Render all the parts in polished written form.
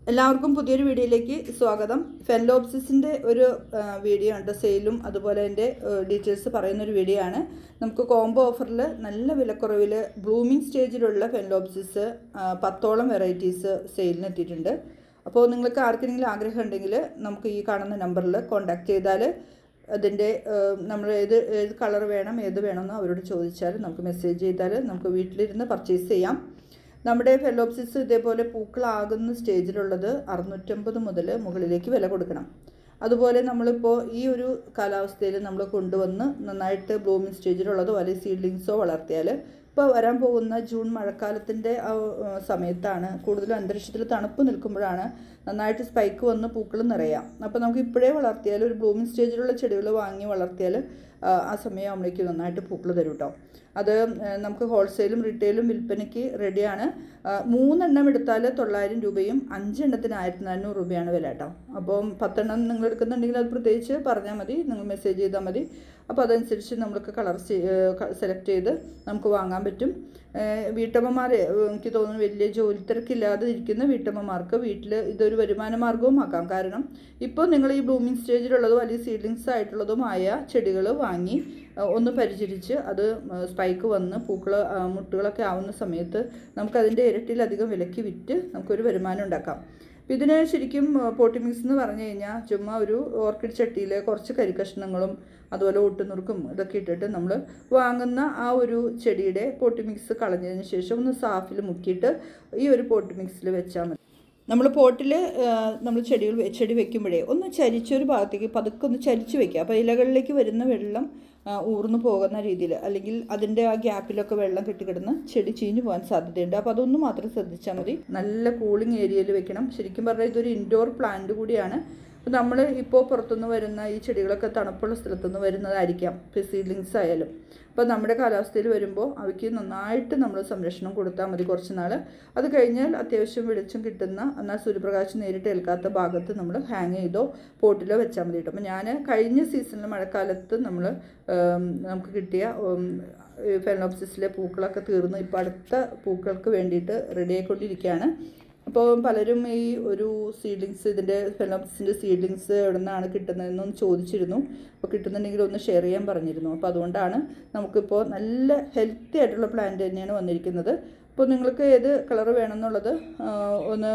എല്ലാവർക്കും പുതിയൊരു വീഡിയോയിലേക്ക് സ്വാഗതം. ഫെൻലോപ്സിസിൻ്റെ ഒരു വീഡിയോ ഉണ്ട്, സെയിലും അതുപോലെ അതിൻ്റെ ഡീറ്റെയിൽസ് പറയുന്നൊരു വീഡിയോ ആണ്. നമുക്ക് കോംബോ ഓഫറിൽ നല്ല വിലക്കുറവിൽ ബ്ലൂമിങ് സ്റ്റേജിലുള്ള ഫെൻലോപ്സിസ് 10ഓളം വെറൈറ്റീസ് സെയിലിന് എത്തിയിട്ടുണ്ട്. അപ്പോൾ നിങ്ങൾക്ക് ആർക്കെങ്കിലും ആഗ്രഹം ഉണ്ടെങ്കിൽ നമുക്ക് ഈ കാണുന്ന നമ്പറിൽ കോൺടാക്റ്റ് ചെയ്താൽ അതിൻ്റെ നമ്മൾ ഏത് കളർ വേണം ഏത് വേണമെന്ന് അവരോട് ചോദിച്ചാൽ നമുക്ക് മെസ്സേജ് ചെയ്താൽ നമുക്ക് വീട്ടിലിരുന്ന് പർച്ചേസ് ചെയ്യാം. നമ്മുടെ ഫെലോപ്സിസ് ഇതേപോലെ പൂക്കളാകുന്ന സ്റ്റേജിലുള്ളത് 650 മുതൽ മുകളിലേക്ക് വില കൊടുക്കണം. അതുപോലെ നമ്മളിപ്പോൾ ഈ ഒരു കാലാവസ്ഥയിൽ നമ്മൾ കൊണ്ടുവന്ന് നന്നായിട്ട് ബ്ലൂമിങ് സ്റ്റേജിലുള്ളതോ അല്ലെങ്കിൽ സീഡ്ലിങ്സോ വളർത്തിയാൽ ഇപ്പോൾ വരാൻ പോകുന്ന ജൂൺ മഴക്കാലത്തിൻ്റെ സമയത്താണ് കൂടുതലും അന്തരീക്ഷത്തിൽ തണുപ്പ് നിൽക്കുമ്പോഴാണ് നന്നായിട്ട് സ്പൈക്ക് വന്ന് പൂക്കൾ നിറയാം. അപ്പോൾ നമുക്ക് ഇപ്പോഴേ വളർത്തിയാൽ ഒരു ബ്ലൂമിങ് സ്റ്റേജിലുള്ള ചെടികൾ വാങ്ങി വളർത്തിയാൽ ആ സമയം ആകുമ്പോഴേക്ക് നന്നായിട്ട് പൂക്കൾ തരും കേട്ടോ. അത് നമുക്ക് ഹോൾസെയിലും റീറ്റെയിലും വിൽപ്പനയ്ക്ക് റെഡിയാണ്. 3 എണ്ണം എടുത്താൽ 900 രൂപയും 5 എണ്ണത്തിന് 1400 രൂപയാണ് വില കേട്ടോ. അപ്പം 10 എണ്ണം നിങ്ങൾ എടുക്കുന്നുണ്ടെങ്കിൽ അത് പ്രത്യേകിച്ച് പറഞ്ഞാൽ മതി, നിങ്ങൾ മെസ്സേജ് ചെയ്താൽ മതി. അപ്പോൾ അതനുസരിച്ച് നമ്മൾക്ക് കളർ സെലക്ട് ചെയ്ത് നമുക്ക് വാങ്ങാൻ പറ്റും. വീട്ടമ്മമാർ, എനിക്ക് തോന്നുന്നു വലിയ ജോലി തിരക്കില്ലാതെ ഇരിക്കുന്ന വീട്ടമ്മമാർക്ക് വീട്ടിൽ ഇതൊരു വരുമാന മാർഗവും ആക്കാം. കാരണം ഇപ്പോൾ നിങ്ങൾ ഈ ബ്ലൂമിങ് സ്റ്റേജിലുള്ളതും അല്ലെങ്കിൽ സീഡ്ലിങ്സ് ആയിട്ടുള്ളതുമായ ചെടികൾ വാങ്ങി ഒന്ന് പരിചരിച്ച് അത് സ്പൈക്ക് വന്ന് മുട്ടുകളൊക്കെ ആവുന്ന സമയത്ത് നമുക്കതിൻ്റെ ഇരട്ടിയിലധികം വിലയ്ക്ക് വിറ്റ് നമുക്കൊരു വരുമാനം ഉണ്ടാക്കാം. ഇതിന് ശരിക്കും പോട്ടി മിക്സ് എന്ന് പറഞ്ഞു കഴിഞ്ഞാൽ ചുമ്മാ ഒരു ഓർക്കിഡ് ചട്ടിയിൽ കുറച്ച് കരിക്കഷ്ണങ്ങളും അതുപോലെ ഒട്ടുനുറുക്കും ഇതൊക്കെ ഇട്ടിട്ട് നമ്മൾ വാങ്ങുന്ന ആ ഒരു ചെടിയുടെ പോട്ടി മിക്സ് കളഞ്ഞതിന് ശേഷം ഒന്ന് സാഫിൽ മുക്കിയിട്ട് ഈ ഒരു പോട്ടി മിക്സിൽ വെച്ചാൽ മതി. നമ്മൾ പോട്ടിൽ നമ്മൾ ചെടി വെക്കുമ്പോഴേ ഒന്ന് ചരിച്ചൊരു ഭാഗത്തേക്ക് പതുക്കെ ഒന്ന് ചരിച്ച് വെക്കുക. അപ്പോൾ ഇലകളിലേക്ക് വരുന്ന വെള്ളം ഊർന്നു പോകുന്ന രീതിയിൽ, അല്ലെങ്കിൽ അതിൻ്റെ ആ ഗ്യാപ്പിലൊക്കെ വെള്ളം കെട്ടിക്കിടന്ന് ചെടി ചീഞ്ഞു പോകാൻ സാധ്യതയുണ്ട്. അപ്പോൾ അതൊന്നും മാത്രം ശ്രദ്ധിച്ചാൽ മതി. നല്ല കൂളിംഗ് ഏരിയയിൽ വെക്കണം. ശരിക്കും പറഞ്ഞാൽ ഇതൊരു ഇൻഡോർ പ്ലാന്റ് കൂടിയാണ്. അപ്പോൾ നമ്മൾ ഇപ്പോൾ പുറത്തുനിന്ന് വരുന്ന ഈ ചെടികളൊക്കെ തണുപ്പുള്ള സ്ഥലത്തുനിന്ന് വരുന്നതായിരിക്കാം, സീഡ്ലിങ്സ് ആയാലും. അപ്പോൾ നമ്മുടെ കാലാവസ്ഥയിൽ വരുമ്പോൾ അവയ്ക്ക് നന്നായിട്ട് നമ്മൾ സംരക്ഷണം കൊടുത്താൽ മതി കുറച്ച് നാൾ. അത് കഴിഞ്ഞാൽ അത്യാവശ്യം വെളിച്ചം കിട്ടുന്ന, എന്നാൽ സൂര്യപ്രകാശം നേരിട്ട് ഏൽക്കാത്ത ഭാഗത്ത് നമ്മൾ ഹാങ് ചെയ്തോ പോട്ടിലോ വെച്ചാൽ മതി കേട്ടോ. അപ്പോൾ ഞാൻ കഴിഞ്ഞ സീസണിൽ മഴക്കാലത്ത് നമുക്ക് കിട്ടിയ ഫെനോപ്സിസിലെ പൂക്കളൊക്കെ തീർന്നു. ഇപ്പോൾ അടുത്ത പൂക്കൾക്ക് വേണ്ടിയിട്ട് റെഡി ആയിക്കൊണ്ടിരിക്കുകയാണ്. അപ്പോൾ പലരും ഈ ഒരു സീഡ്ലിങ്സ്, ഇതിൻ്റെ ഫെനോപ്സിസിൻ്റെ സീഡ്ലിങ്സ് എവിടെ നിന്നാണ് കിട്ടുന്നതെന്നൊന്ന് ചോദിച്ചിരുന്നു. അപ്പോൾ കിട്ടുന്നുണ്ടെങ്കിൽ ഒന്ന് ഷെയർ ചെയ്യാൻ പറഞ്ഞിരുന്നു. അപ്പോൾ അതുകൊണ്ടാണ് നമുക്കിപ്പോൾ നല്ല ഹെൽത്തി ആയിട്ടുള്ള പ്ലാന്റ് തന്നെയാണ് വന്നിരിക്കുന്നത്. അപ്പോൾ നിങ്ങൾക്ക് ഏത് കളർ വേണമെന്നുള്ളത് ഒന്ന്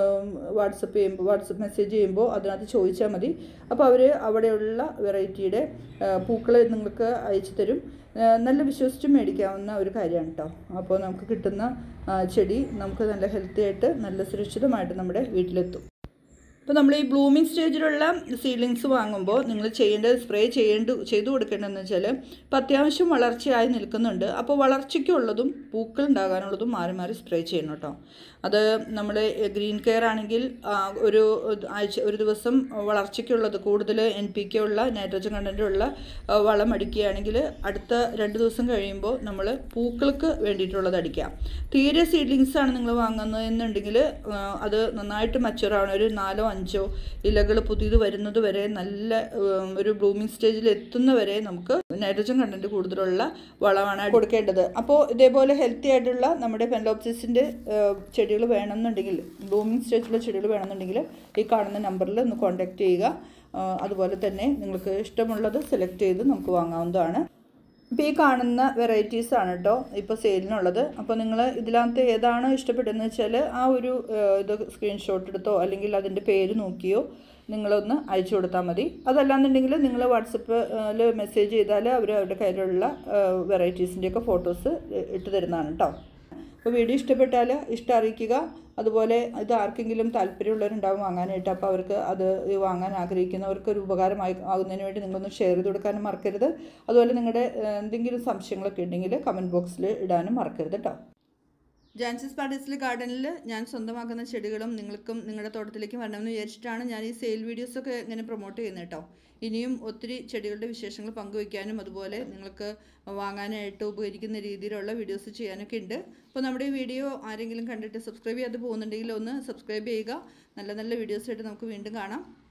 വാട്സപ്പ് മെസ്സേജ് ചെയ്യുമ്പോൾ അതിനകത്ത് ചോദിച്ചാൽ മതി. അപ്പോൾ അവർ അവിടെയുള്ള വെറൈറ്റിയുടെ പൂക്കൾ നിങ്ങൾക്ക് അയച്ചു തരും. നല്ല വിശ്വസിച്ച് മേടിക്കാവുന്ന ഒരു കാര്യമാണ് കേട്ടോ. അപ്പോൾ നമുക്ക് കിട്ടുന്ന ചെടി നമുക്ക് നല്ല ഹെൽത്തി ആയിട്ട് നല്ല സുരക്ഷിതമായിട്ട് നമ്മുടെ വീട്ടിലെത്തും. അപ്പോൾ നമ്മൾ ഈ ബ്ലൂമിങ് സ്റ്റേജിലുള്ള സീഡ്ലിങ്സ് വാങ്ങുമ്പോൾ നിങ്ങൾ ചെയ്തു കൊടുക്കേണ്ടതെന്ന് വെച്ചാൽ ഇപ്പോൾ അത്യാവശ്യം വളർച്ചയായി നിൽക്കുന്നുണ്ട്. അപ്പോൾ വളർച്ചയ്ക്കുള്ളതും പൂക്കൾ ഉണ്ടാകാനുള്ളതും മാറി മാറി സ്പ്രേ ചെയ്യണം കേട്ടോ. അത് നമ്മൾ ഗ്രീൻ കെയർ ആണെങ്കിൽ ഒരു ദിവസം വളർച്ചയ്ക്കുള്ളത് കൂടുതൽ NPK ഉള്ള നൈട്രജൻ കണ്ടൻറ്റുള്ള വളം അടിക്കുകയാണെങ്കിൽ അടുത്ത 2 ദിവസം കഴിയുമ്പോൾ നമ്മൾ പൂക്കൾക്ക് വേണ്ടിയിട്ടുള്ളത് അടിക്കാം. തീരെ സീഡ്ലിങ്സ് ആണ് നിങ്ങൾ വാങ്ങുന്നതെന്നുണ്ടെങ്കിൽ അത് നന്നായിട്ട് മച്ചുറാവണം. ഒരു 4-5 ഇലകൾ പുതിയത് വരുന്നത് വരെ, നല്ല ഒരു ബ്ലൂമിങ് സ്റ്റേജിൽ എത്തുന്നവരെ നമുക്ക് നൈട്രജൻ കണ്ടൻറ്റ് കൂടുതലുള്ള വളമാണ് കൊടുക്കേണ്ടത്. അപ്പോൾ ഇതേപോലെ ഹെൽത്തി ആയിട്ടുള്ള നമ്മുടെ ഫെനോപ്സിസിൻ്റെ ചെടികൾ വേണമെന്നുണ്ടെങ്കിൽ, ബ്ലൂമിങ് സ്റ്റേജിലുള്ള ചെടികൾ വേണമെന്നുണ്ടെങ്കിൽ ഈ കാണുന്ന നമ്പറിൽ ഒന്ന് കോൺടാക്റ്റ് ചെയ്യുക. അതുപോലെ തന്നെ നിങ്ങൾക്ക് ഇഷ്ടമുള്ളത് സെലക്ട് ചെയ്ത് നമുക്ക് വാങ്ങാവുന്നതാണ്. ഇപ്പോൾ ഈ കാണുന്ന വെറൈറ്റീസാണ് കേട്ടോ ഇപ്പോൾ സെയിലിനുള്ളത്. അപ്പോൾ നിങ്ങൾ ഇതിനകത്ത് ഏതാണ് ഇഷ്ടപ്പെട്ടതെന്ന് വെച്ചാൽ ആ ഒരു ഇത് സ്ക്രീൻഷോട്ട് എടുത്തോ അല്ലെങ്കിൽ അതിൻ്റെ പേര് നോക്കിയോ നിങ്ങളൊന്ന് അയച്ചു കൊടുത്താൽ മതി. അതല്ലാന്നുണ്ടെങ്കിൽ നിങ്ങൾ വാട്സപ്പിൽ മെസ്സേജ് ചെയ്താൽ അവർ അവരുടെ കയ്യിലുള്ള വെറൈറ്റീസിൻ്റെയൊക്കെ ഫോട്ടോസ് ഇട്ട് തരുന്നതാണ് കേട്ടോ. അപ്പോൾ വീഡിയോ ഇഷ്ടപ്പെട്ടാൽ ഇഷ്ടം അറിയിക്കുക. അതുപോലെ ഇത് ആർക്കെങ്കിലും താല്പര്യമുള്ളവരുണ്ടാവും വാങ്ങാനായിട്ട്. അപ്പോൾ അവർക്ക് അത് വാങ്ങാൻ ആഗ്രഹിക്കുന്നവർക്ക് ഒരു ആകുന്നതിന് വേണ്ടി നിങ്ങളൊന്ന് ഷെയർ ചെയ്ത് കൊടുക്കാനും മറക്കരുത്. അതുപോലെ നിങ്ങളുടെ എന്തെങ്കിലും സംശയങ്ങളൊക്കെ ഉണ്ടെങ്കിൽ കമൻറ്റ് ബോക്സിൽ ഇടാനും മറക്കരുത് കേട്ടോ. ജാൻസിസ് പാർഡീസിലെ ഗാർഡനിൽ ഞാൻ സ്വന്തമാക്കുന്ന ചെടികളും നിങ്ങൾക്കും നിങ്ങളുടെ തോട്ടത്തിലേക്ക് വരണമെന്ന് വിചാരിച്ചിട്ടാണ് ഞാൻ ഈ സെയിൽ വീഡിയോസൊക്കെ ഇങ്ങനെ പ്രൊമോട്ട് ചെയ്യുന്നത് കേട്ടോ. ഇനിയും ഒത്തിരി ചെടികളുടെ വിശേഷങ്ങൾ പങ്കുവയ്ക്കാനും അതുപോലെ നിങ്ങൾക്ക് വാങ്ങാനായിട്ട് ഉപകരിക്കുന്ന രീതിയിലുള്ള വീഡിയോസ് ചെയ്യാനൊക്കെ ഉണ്ട്. അപ്പോൾ നമ്മുടെ ഈ വീഡിയോ ആരെങ്കിലും കണ്ടിട്ട് സബ്സ്ക്രൈബ് ചെയ്യാതെ പോകുന്നുണ്ടെങ്കിൽ ഒന്ന് സബ്സ്ക്രൈബ് ചെയ്യുക. നല്ല നല്ല വീഡിയോസായിട്ട് നമുക്ക് വീണ്ടും കാണാം.